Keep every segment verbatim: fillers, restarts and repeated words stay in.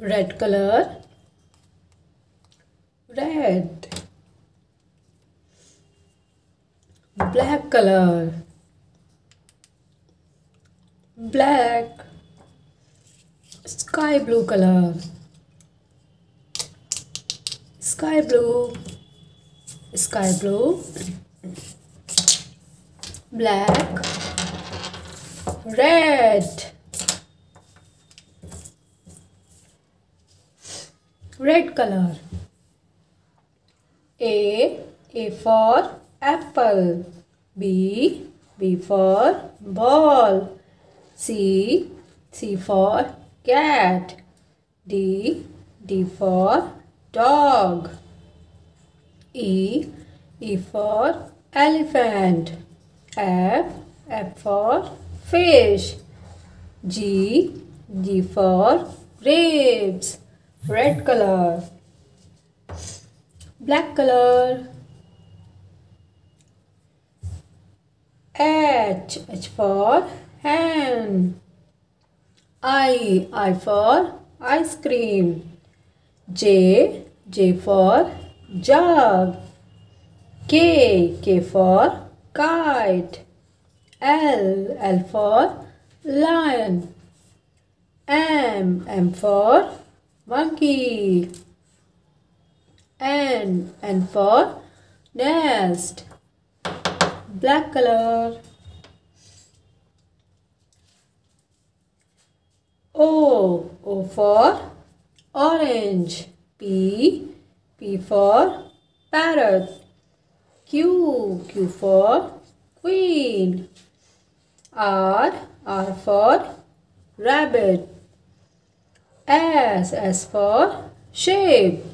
red color, red. Black color, black. Sky blue color, sky blue, sky blue. Black, red, red color. A, A for apple. B, B for ball. C, C for cat. D, D for dog. E, E for elephant. F, F for fish. G, G for grapes. Red color. Black color. H, H for hen. I, I for ice cream. J, J for jug. K, K for kite. L, L for lion. M, M for monkey. N, N for nest. Black color. O, O for orange. P, P for parrot. Q, Q for queen. R, R for rabbit. S, S for shape.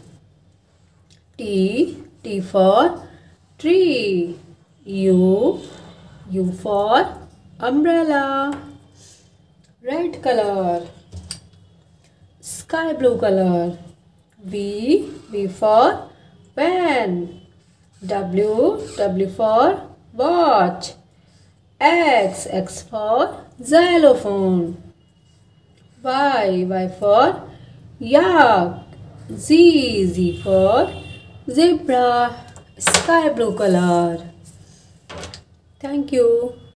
T, T for tree. U, U for umbrella. Red color. Sky blue color. V, V for van. W, W for watch. X, X for xylophone. Y, Y for yak. Z, Z for zebra. Sky blue color. Thank you.